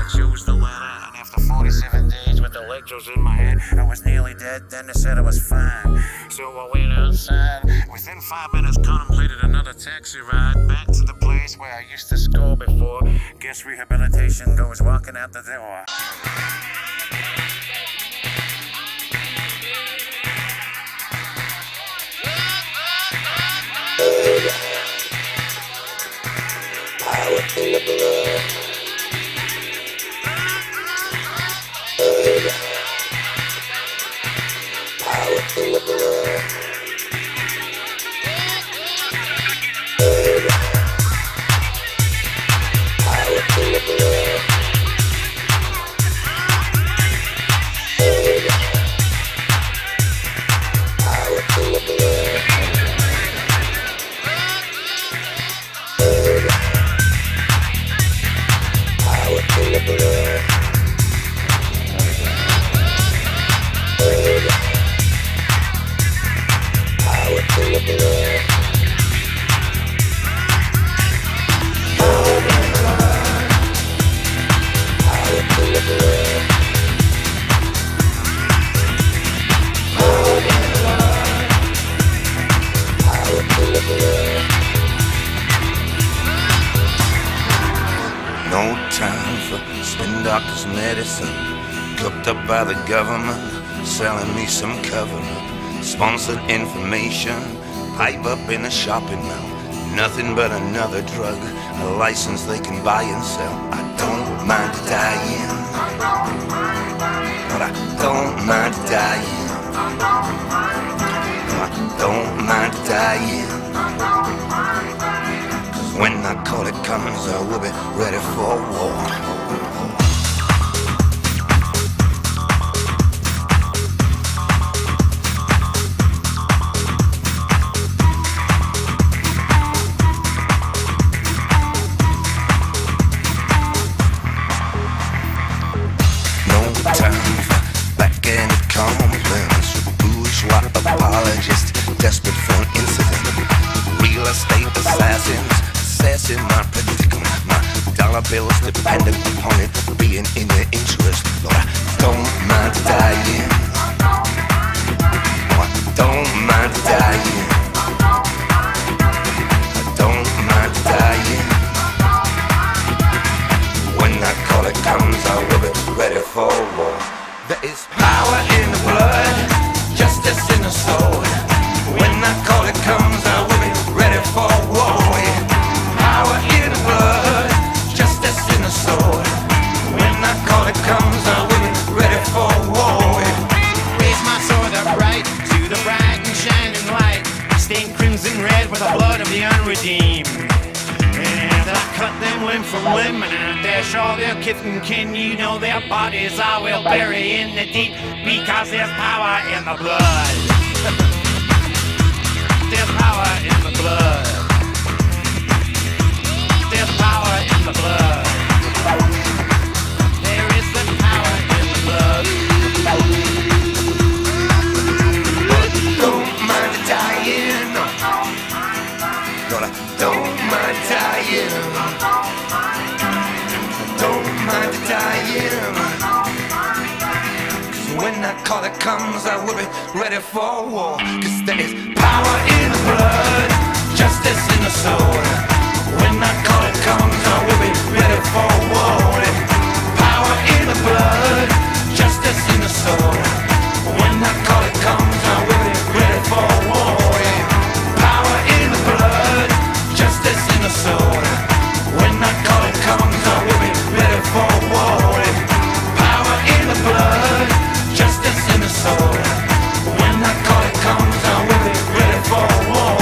chose the latter, and after 47 days with electrodes in my head, I was nearly dead. Then they said I was fine, so I went outside. Within 5 minutes, contemplated another taxi ride back to the place where I used to score before. Guess rehabilitation goes walking out the door. Power in the blood. Power in the blood. Power in the blood. Power in the blood. Power in the blood. Power in the blood. No time for spin doctor's medicine, cooked up by the government, selling me some cover-up, sponsored information, pipe up in a shopping mall. Nothing but another drug, a license they can buy and sell. I don't mind dying, but I don't mind dying. I don't mind dying. When I call it comes, I will be ready for war. Apologist, desperate for an incident. Real estate assassins, assessing my predicament. My dollar bills dependent upon it being in your interest. Lord, I don't mind dying. No, I don't mind dying. I don't mind dying. When that call it comes, I will be ready for war. There is power in the blood, justice in the soul. When that call it comes, I will be ready for war. Power in the blood, justice in the soul. When that call it comes, I will be ready for war. Raise my sword upright to the bright and shining light, stained crimson red with the blood of the unredeemed. And I cut them limb from limb, and I dash all their kith and kin. You know their bodies I will bury in the deep, because there's power in the blood. There's power in the blood. There's power in the blood. There is the power in the blood. Don't mind dying. Lord, I don't mind dying. Don't mind dying. When that call it comes, I will be ready for war. Cause there is power in the blood, justice in the soul. When that call it comes, I will be ready for war. Power in the blood, justice in the soul. When that call it comes, I will be ready for war. Power in the blood, justice in the soul. When that call it comes, I will be ready for war. Power in the blood, justice in the soul. When that call it comes, I will be ready for war.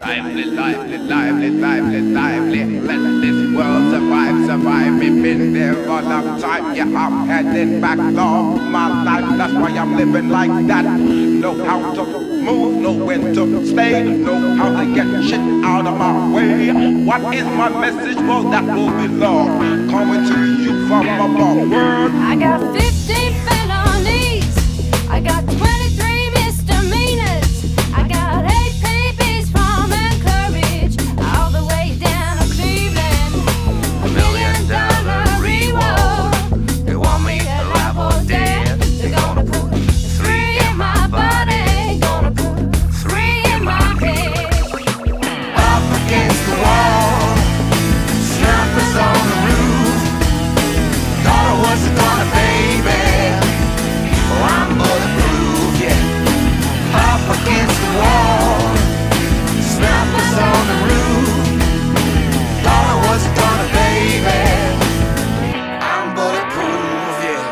Lively, lively, lively, lively, lively. Let this world survive, survive. We've been there for a long time. Yeah, I'm heading back all my life. That's why I'm living like that. Know how to move, know when to stay, know how to get shit out of my way. What is my message? Well, that will be love coming to you from above. Word. I got 15 felonies. I got 23 misdemeanors. I got 8 PBs from Anchorage all the way down to Cleveland. $1 million reward. They want me alive or dead. They're gonna put 3 in my body. Gonna put 3 in my head. Up against the wall, snappers on the roof. Thought I wasn't gonna, baby. Oh, I'm bulletproof, yeah. Up against the wall, snappers on the roof. Thought I wasn't gonna, baby. I'm bulletproof, yeah.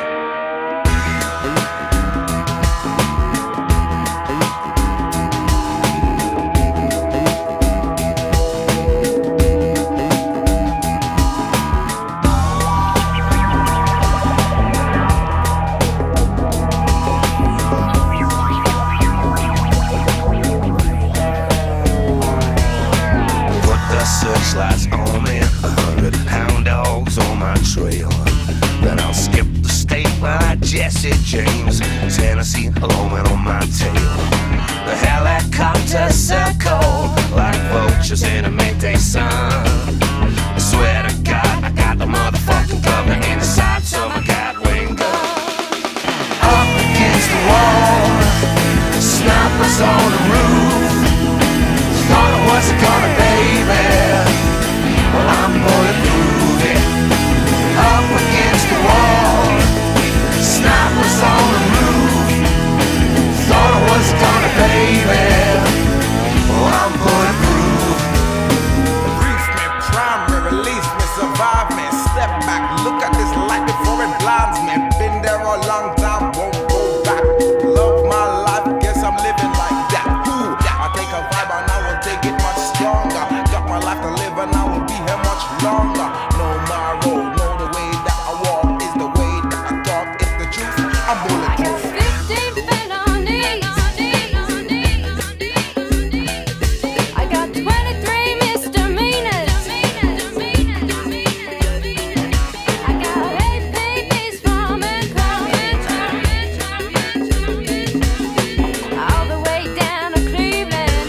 Put the searchlights on me, 100 hound dogs on my trail. Then I'll skip the state like Jesse James, Tennessee blowing on my tail. The helicopters circle like vultures in a midday sun. I swear to God, I got the motherfucking cover inside of my Gatling gun. Up against the wall, snipers on the roof. Thought I wasn't gonna, baby. Well, I'm bulletproof, yeah. Up against the wall, snipers on the roof. Thought I wasn't gonna, baby. Well, I'm bulletproof. Brief me, prime me, release me, survive me. Step back, look at this light before it blinds me. Been there a long time, won't go back. Love my life, guess I'm living like that. Ooh, I take a vibe and I will take it much stronger. Got my life to live and I will be here much longer. Know my road, know the way that I walk is the way that I talk, it's the truth. I'm I got bulletproof. 15 felonies. I got 23 misdemeanors. I got 8 PBs from Anchorage all the way down to Cleveland.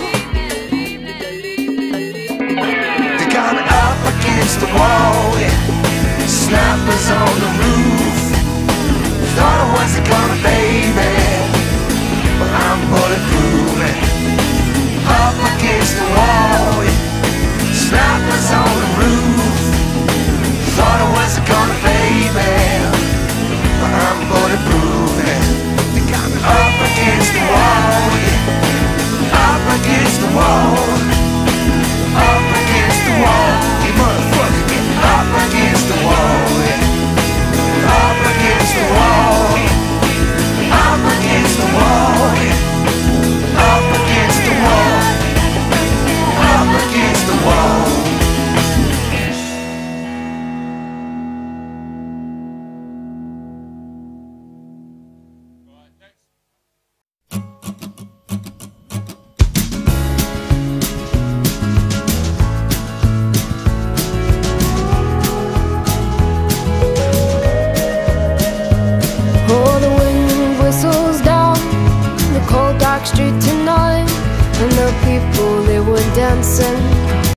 They got me up against the wall, yeah. Snappers on the roof. Thought I wasn't gonna, baby. But I'm bulletproof, man. Up against the wall, yeah. Snappers on the roof. Thought I wasn't gonna, baby. But I'm bulletproof, man. They got me up against the wall, yeah. Up against the wall. Up against the wall, you motherfucker, get up against the wall, yeah. Up against the wall, up against the wall, yeah. Up against the wall, up against the wall. Oh, the wind whistles down the cold dark street tonight, and the people they were dancing